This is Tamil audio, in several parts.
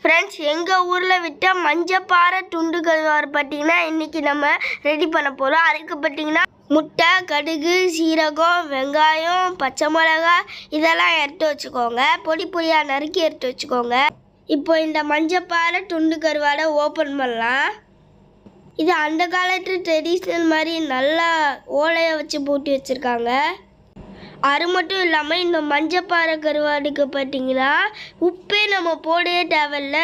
ஃப்ரெண்ட்ஸ், எங்கள் ஊரில் விட்ட மஞ்சப்பாறை துண்டு கருவாடு பார்த்தீங்கன்னா இன்றைக்கி நம்ம ரெடி பண்ண போகிறோம். அதுக்கு பார்த்தீங்கன்னா முட்டை, கடுகு, சீரகம், வெங்காயம், பச்சை மிளகா இதெல்லாம் எடுத்து வச்சுக்கோங்க. பொடி பொடியாக நறுக்கி எடுத்து வச்சுக்கோங்க. இப்போ இந்த மஞ்சப்பாறை துண்டு கருவாடை ஓப்பன் பண்ணலாம். இது அந்த காலத்து ட்ரெடிஷ்னல் மாதிரி நல்லா ஓலையை வச்சு பூட்டி வச்சுருக்காங்க. அது மட்டும் இல்லாமல் இந்த மஞ்சப்பாறை கருவாடுக்கு பார்த்தீங்கன்னா உப்பே நம்ம போடவே தேவையில்ல.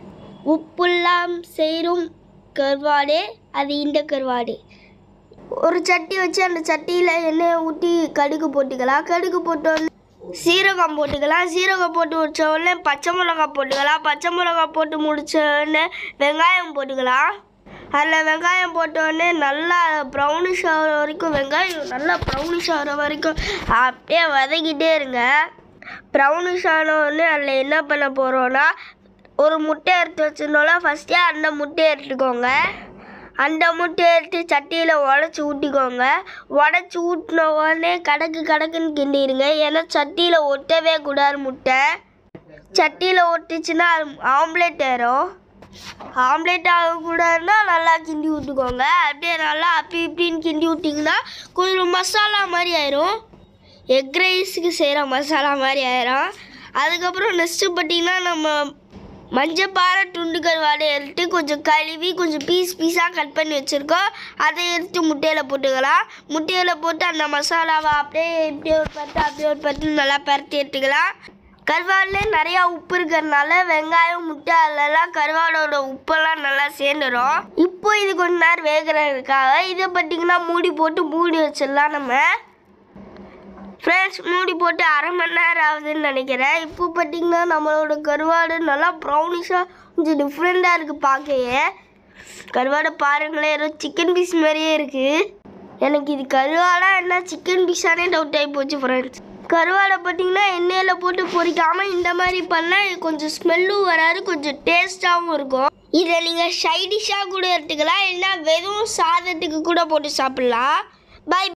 உப்புலாம் செய்யும் கருவாடு அது இந்த கருவாடு. ஒரு சட்டி வச்சு அந்த சட்டியில் எண்ணெயை ஊற்றி கடுகு போட்டுக்கலாம். கடுகு போட்டோடனே சீரகம் போட்டுக்கலாம். சீரகம் போட்டு முடிச்ச உடனே பச்சை மிளகா போட்டுக்கலாம். பச்சை மிளகா போட்டு முடிச்ச உடனே வெங்காயம் போட்டுக்கலாம். அதில் வெங்காயம் போட்டோடனே நல்லா ப்ரௌனிஷ் ஆகிற வரைக்கும் வெங்காயம் நல்லா ப்ரௌனிஷ் ஆகிற வரைக்கும் அப்படியே வதக்கிட்டே இருங்க. ப்ரௌனிஷ் ஆனோடனே அதில் என்ன பண்ண போகிறோன்னா ஒரு முட்டை எடுத்து வச்சுருந்தோம்னா ஃபஸ்ட்டே அந்த முட்டையை எடுத்துக்கோங்க. அந்த முட்டையை எடுத்து சட்டியில் உடச்சி ஊற்றிக்கோங்க. உடச்சி ஊற்றின உடனே கடக்குன்னு கிண்டிடுங்க. ஏன்னா சட்டியில் ஒட்டவே கூடாது. முட்டை சட்டியில் ஒட்டிச்சுன்னா ஆம்லேட் ஏறும். ஆம்லேட் ஆகக்கூடாதுன்னா நல்லா கிண்டி விட்டுக்கோங்க. அப்படியே நல்லா அப்படி இப்படின்னு கிண்டி விட்டிங்கன்னா கொஞ்சம் மசாலா மாதிரி ஆயிரும். எக் ரைஸுக்கு செய்கிற மசாலா மாதிரி ஆயிரும். அதுக்கப்புறம் நெக்ஸ்ட்டு பார்த்திங்கன்னா நம்ம மஞ்சப்பாறை துண்டு கருவாடை எடுத்து கொஞ்சம் கழுவி கொஞ்சம் பீஸாக கட் பண்ணி வச்சுருக்கோம். அதை எடுத்து முட்டையில் போட்டுக்கலாம். முட்டையில் போட்டு அந்த மசாலாவை அப்படியே இப்படியே ஒரு பட்டு நல்லா பரட்டி எடுத்துக்கலாம். கருவாடில் நிறையா உப்பு இருக்கிறதுனால வெங்காயம், முட்டை அதெல்லாம் கருவாடோட உப்பெல்லாம் நல்லா சேர்ந்துடும். இப்போ இது கொஞ்ச நேரம் வேகிறதுக்காக இதை பார்த்திங்கன்னா மூடி வச்சிடலாம். நம்ம ஃப்ரெண்ட்ஸ் மூடி போட்டு அரை மணி நேரம் ஆகுதுன்னு நினைக்கிறேன். இப்போ பார்த்திங்கன்னா நம்மளோட கருவாடு நல்லா ப்ரௌனிஷாக கொஞ்சம் டிஃப்ரெண்ட்டாக இருக்குது பார்க்கையே. கருவாடை பாருங்களேன், ஏதோ சிக்கன் பீஸ் மாதிரியே இருக்குது. எனக்கு இது கருவாடா என்ன சிக்கன் பீஸானே டவுட் ஆகி போச்சு ஃப்ரெண்ட்ஸ். கருவாடை பார்த்திங்கன்னா எண்ணெயில் போட்டு பொரிக்காமல் இந்த மாதிரி பண்ணால் கொஞ்சம் ஸ்மெல்லும் வராது, கொஞ்சம் டேஸ்ட்டாகவும் இருக்கும். இதை நீங்கள் சைடிஷாக கூட எடுத்துக்கலாம், இல்லைன்னா வெறும் சாதத்துக்கு கூட போட்டு சாப்பிட்லாம். பை.